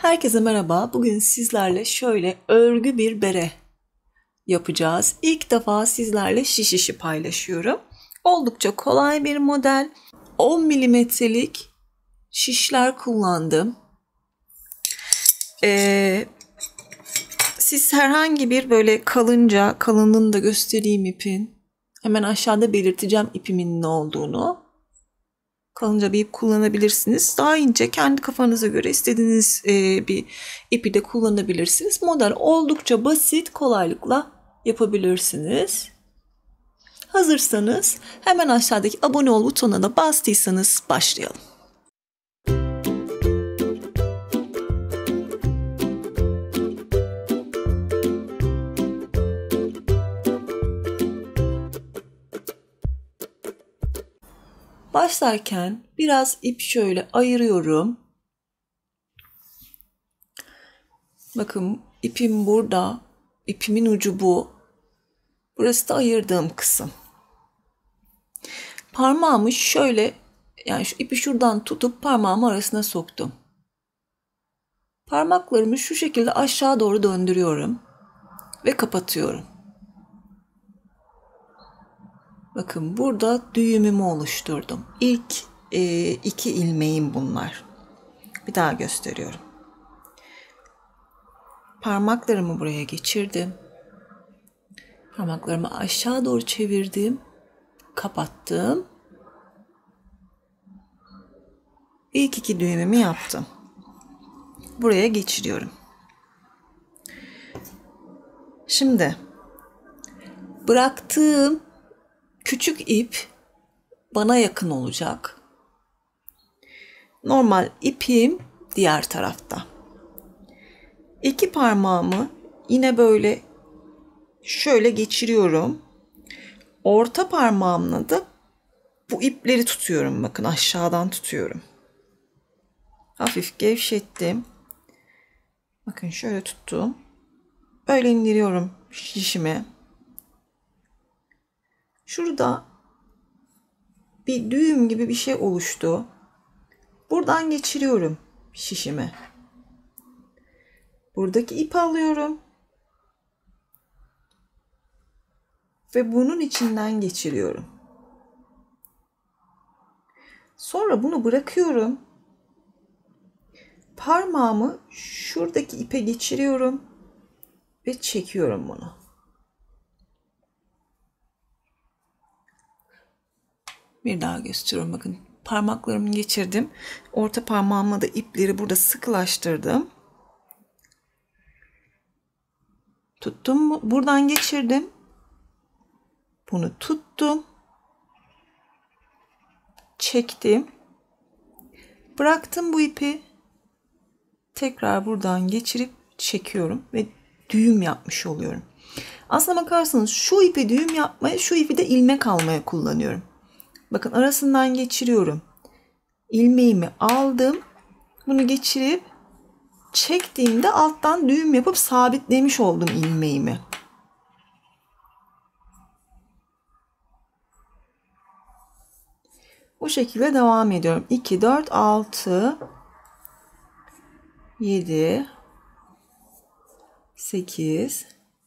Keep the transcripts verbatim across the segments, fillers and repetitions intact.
Herkese merhaba. Bugün sizlerle şöyle örgü bir bere yapacağız. İlk defa sizlerle şiş işi paylaşıyorum. Oldukça kolay bir model. on milimetrelik şişler kullandım. Ee, siz herhangi bir böyle kalınca, kalınlığını da göstereyim ipin. Hemen aşağıda belirteceğim ipimin ne olduğunu. Kalınca bir ip kullanabilirsiniz. Daha ince kendi kafanıza göre istediğiniz e, bir ipi de kullanabilirsiniz. Model oldukça basit, kolaylıkla yapabilirsiniz. Hazırsanız hemen aşağıdaki abone ol butonuna da bastıysanız başlayalım. Başlarken biraz ip şöyle ayırıyorum. Bakın ipim burada. İpimin ucu bu. Burası da ayırdığım kısım. Parmağımı şöyle, yani şu ipi şuradan tutup parmağımı arasına soktum. Parmaklarımı şu şekilde aşağı doğru döndürüyorum ve kapatıyorum. Bakın burada düğümümü oluşturdum. İlk e, iki ilmeğim bunlar. Bir daha gösteriyorum. Parmaklarımı buraya geçirdim. Parmaklarımı aşağı doğru çevirdim. Kapattım. İlk iki düğümümü yaptım. Buraya geçiriyorum. Şimdi bıraktığım küçük ip bana yakın olacak. Normal ipim diğer tarafta. İki parmağımı yine böyle şöyle geçiriyorum. Orta parmağımla da bu ipleri tutuyorum. Bakın aşağıdan tutuyorum. Hafif gevşettim. Bakın şöyle tuttum. Böyle indiriyorum şişime. Şurada bir düğüm gibi bir şey oluştu. Buradan geçiriyorum şişime. Buradaki ipi alıyorum. Ve bunun içinden geçiriyorum. Sonra bunu bırakıyorum. Parmağımı şuradaki ipe geçiriyorum ve çekiyorum bunu. Bir daha gösteriyorum. Bakın parmaklarımı geçirdim. Orta parmağımla da ipleri burada sıkılaştırdım. Tuttum mu? Buradan geçirdim. Bunu tuttum. Çektim. Bıraktım bu ipi. Tekrar buradan geçirip çekiyorum ve düğüm yapmış oluyorum. Aslına bakarsanız şu ipi düğüm yapmaya, şu ipi de ilmek almaya kullanıyorum. Bakın arasından geçiriyorum. İlmeğimi aldım. Bunu geçirip çektiğimde alttan düğüm yapıp sabitlemiş oldum ilmeğimi. Bu şekilde devam ediyorum. iki, dört, altı, yedi, sekiz,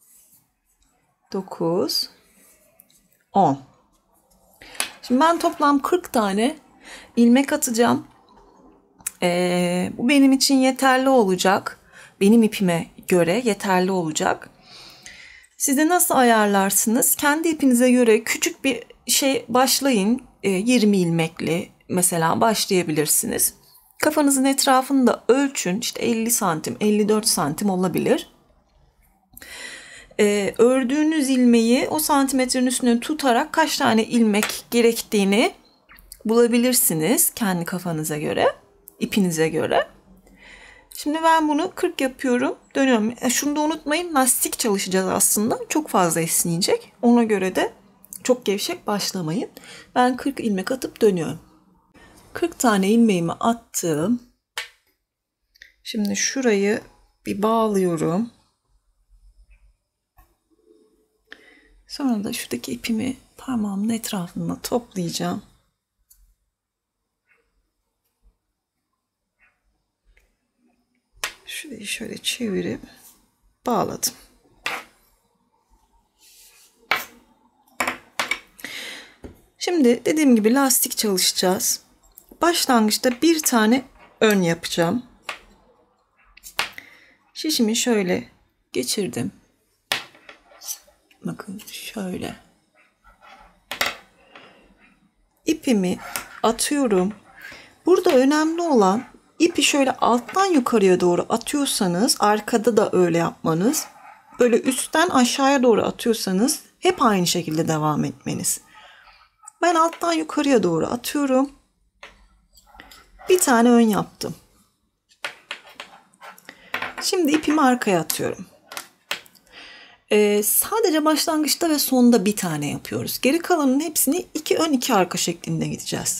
dokuz, on. Şimdi ben toplam kırk tane ilmek atacağım. Ee, bu benim için yeterli olacak. Benim ipime göre yeterli olacak. Siz de nasıl ayarlarsınız? Kendi ipinize göre küçük bir şey başlayın. Ee, yirmi ilmekli mesela başlayabilirsiniz. Kafanızın etrafını da ölçün. İşte elli santim, elli dört santim olabilir. Ee, ördüğünüz ilmeği o santimetrenin üstüne tutarak kaç tane ilmek gerektiğini bulabilirsiniz kendi kafanıza göre, ipinize göre. Şimdi ben bunu kırk yapıyorum, dönüyorum. E şunu da unutmayın, lastik çalışacağız aslında. Çok fazla esneyecek. Ona göre de çok gevşek başlamayın. Ben kırk ilmek atıp dönüyorum. kırk tane ilmeğimi attım. Şimdi şurayı bir bağlıyorum. Sonra da şuradaki ipimi parmağımın etrafına toplayacağım. Şurayı şöyle çevirip bağladım. Şimdi dediğim gibi lastik çalışacağız. Başlangıçta bir tane ön yapacağım. Şişimi şöyle geçirdim. Bakın şöyle. İpimi atıyorum. Burada önemli olan ipi şöyle alttan yukarıya doğru atıyorsanız, arkada da öyle yapmanız. Böyle üstten aşağıya doğru atıyorsanız hep aynı şekilde devam etmeniz. Ben alttan yukarıya doğru atıyorum. Bir tane ön yaptım. Şimdi ipimi arkaya atıyorum. Ee, sadece başlangıçta ve sonda bir tane yapıyoruz. Geri kalanın hepsini iki ön iki arka şeklinde gideceğiz.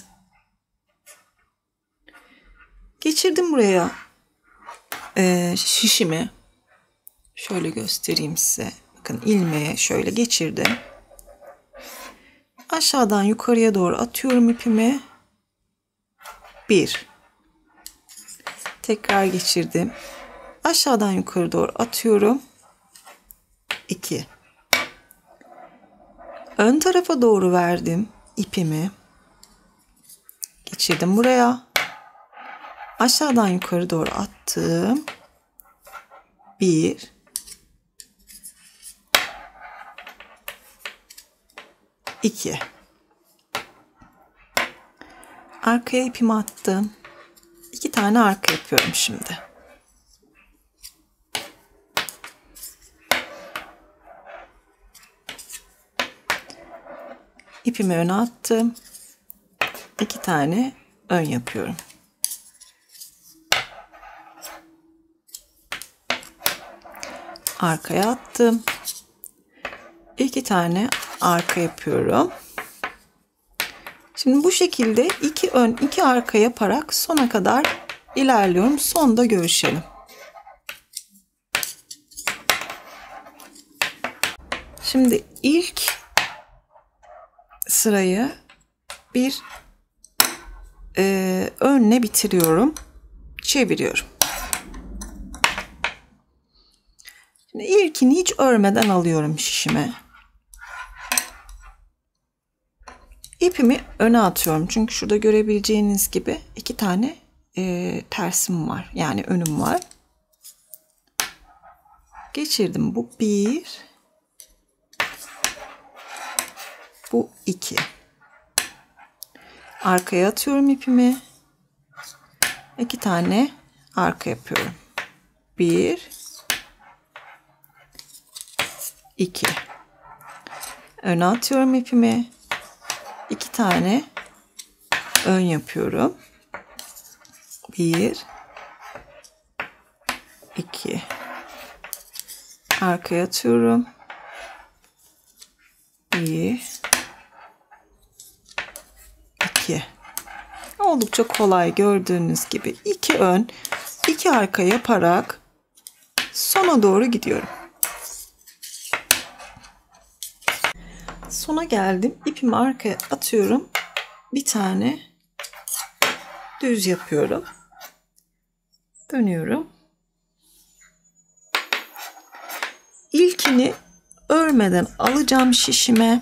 Geçirdim buraya ee, şişimi. Şöyle göstereyim size. Bakın ilmeğe şöyle geçirdim. Aşağıdan yukarıya doğru atıyorum ipimi. Bir. Tekrar geçirdim. Aşağıdan yukarı doğru atıyorum. iki. Ön tarafa doğru verdim ipimi. Geçirdim buraya. Aşağıdan yukarı doğru attım. bir. iki. Arkaya ipimi attım. iki tane arka yapıyorum şimdi. İpimi öne attım. iki tane ön yapıyorum. Arkaya attım. iki tane arka yapıyorum. Şimdi bu şekilde iki ön iki arka yaparak sona kadar ilerliyorum. Sonda görüşelim. Şimdi ilk sırayı bir e, önle bitiriyorum. Çeviriyorum. Şimdi ilkini hiç örmeden alıyorum şişime. İpimi öne atıyorum. Çünkü şurada görebileceğiniz gibi iki tane e, tersim var. Yani önüm var. Geçirdim. Bu bir. Bu iki. Arkaya atıyorum ipimi. İki tane arka yapıyorum. Bir. iki. Öne atıyorum ipimi. İki tane ön yapıyorum. Bir. iki. Arkaya atıyorum. Bir. iki. Oldukça kolay, gördüğünüz gibi iki ön, iki arka yaparak sona doğru gidiyorum. Sona geldim. İpimi arkaya atıyorum. Bir tane düz yapıyorum. Dönüyorum. İlkini örmeden alacağım şişime.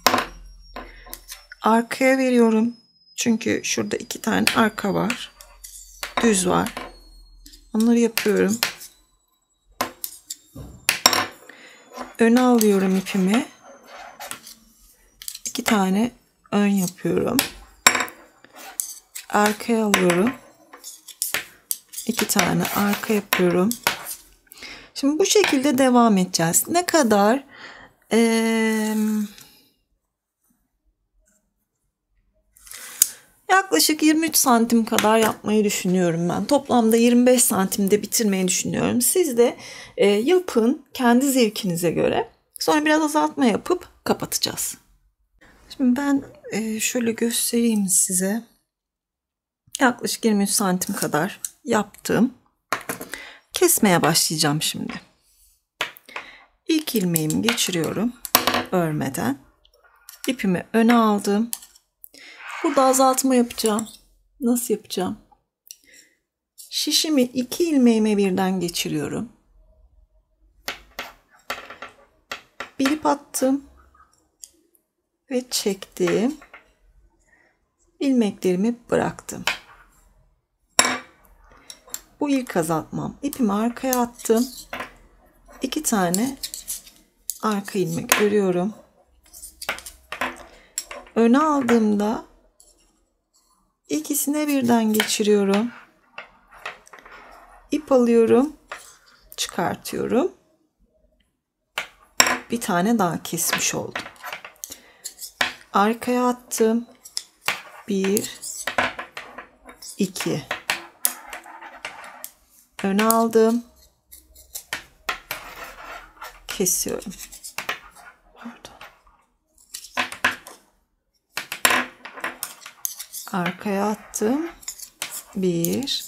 Arkaya veriyorum. Çünkü şurada iki tane arka var. Düz var. Onları yapıyorum. Öne alıyorum ipimi. İki tane ön yapıyorum. Arkaya alıyorum. İki tane arka yapıyorum. Şimdi bu şekilde devam edeceğiz. Ne kadar ee, yaklaşık yirmi üç santim kadar yapmayı düşünüyorum ben. Toplamda yirmi beş santimde bitirmeyi düşünüyorum. Siz de e, yapın kendi zevkinize göre. Sonra biraz azaltma yapıp kapatacağız. Şimdi ben e, şöyle göstereyim size. Yaklaşık yirmi üç santim kadar yaptım. Kesmeye başlayacağım şimdi. İlk ilmeğimi geçiriyorum örmeden. İpimi öne aldım. Burada azaltma yapacağım. Nasıl yapacağım? Şişimi iki ilmeğime birden geçiriyorum. Bir ip attım ve çektim. İlmeklerimi bıraktım. Bu ilk azaltmam. İpimi arkaya attım. İki tane arka ilmek örüyorum. Öne aldığımda ikisine birden geçiriyorum. İp alıyorum. Çıkartıyorum. Bir tane daha kesmiş oldum. Arkaya attım. Bir, iki. Öne aldım. Kesiyorum. Pardon. Arkaya attım. Bir,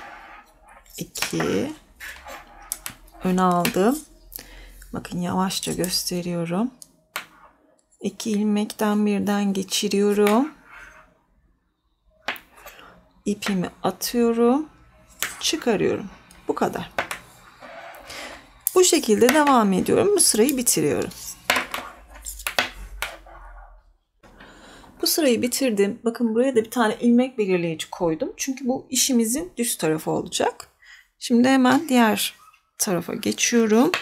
iki. Öne aldım. Bakın yavaşça gösteriyorum. İki ilmekten birden geçiriyorum. İpimi atıyorum. Çıkarıyorum. Bu kadar. Bu şekilde devam ediyorum. Bu sırayı bitiriyorum. Bu sırayı bitirdim. Bakın buraya da bir tane ilmek belirleyici koydum. Çünkü bu işimizin düz tarafı olacak. Şimdi hemen diğer tarafa geçiyorum.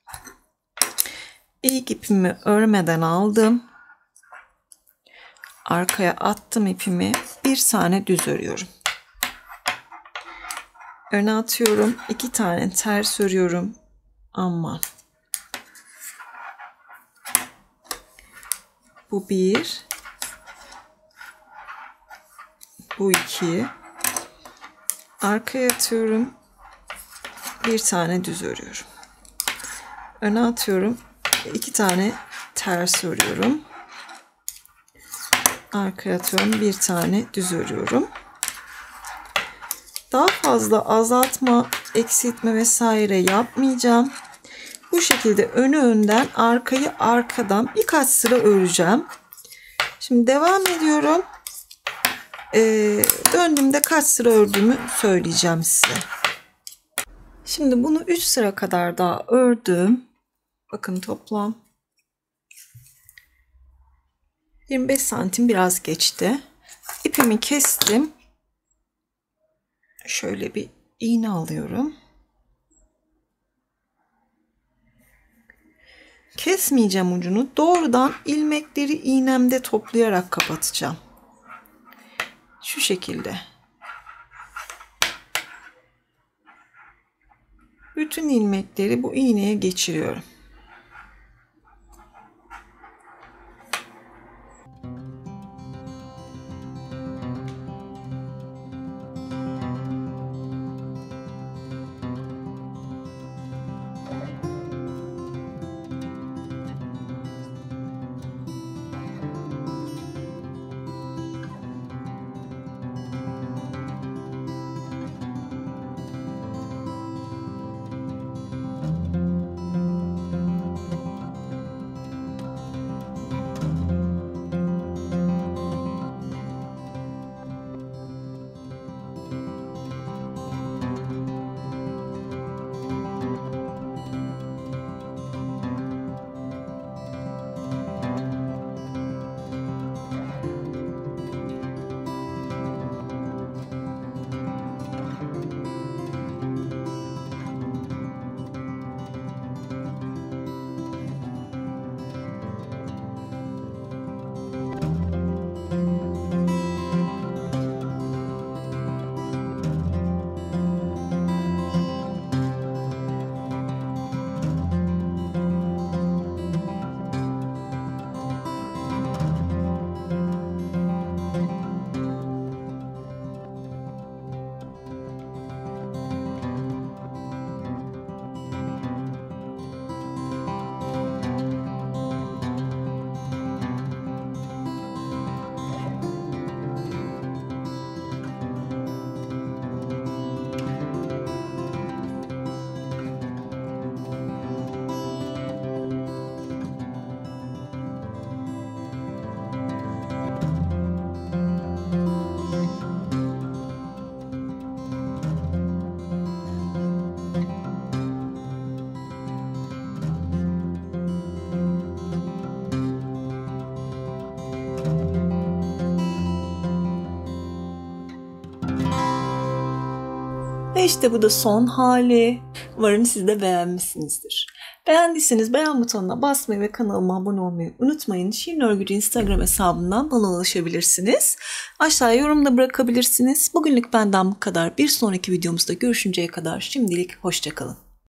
İlk ipimi örmeden aldım. Arkaya attım ipimi. Bir tane düz örüyorum. Öne atıyorum. İki tane ters örüyorum. Aman. Bu bir. Bu iki. Arkaya atıyorum. Bir tane düz örüyorum. Öne atıyorum. İki tane ters örüyorum. Arkaya atıyorum. Bir tane düz örüyorum. Daha fazla azaltma, eksiltme vesaire yapmayacağım. Bu şekilde önü önden, arkayı arkadan birkaç sıra öreceğim. Şimdi devam ediyorum. Ee, döndüğümde kaç sıra ördüğümü söyleyeceğim size. Şimdi bunu üç sıra kadar daha ördüm. Bakın toplam yirmi beş santim biraz geçti. İpimi kestim. Şöyle bir iğne alıyorum. Kesmeyeceğim ucunu. Doğrudan ilmekleri iğnemde toplayarak kapatacağım. Şu şekilde. Bütün ilmekleri bu iğneye geçiriyorum. Ve işte bu da son hali. Umarım siz de beğenmişsinizdir. Beğendiyseniz beğen butonuna basmayı ve kanalıma abone olmayı unutmayın. Şirin Örgülü Instagram hesabından bana ulaşabilirsiniz. Aşağıya yorum da bırakabilirsiniz. Bugünlük benden bu kadar. Bir sonraki videomuzda görüşünceye kadar şimdilik hoşça kalın.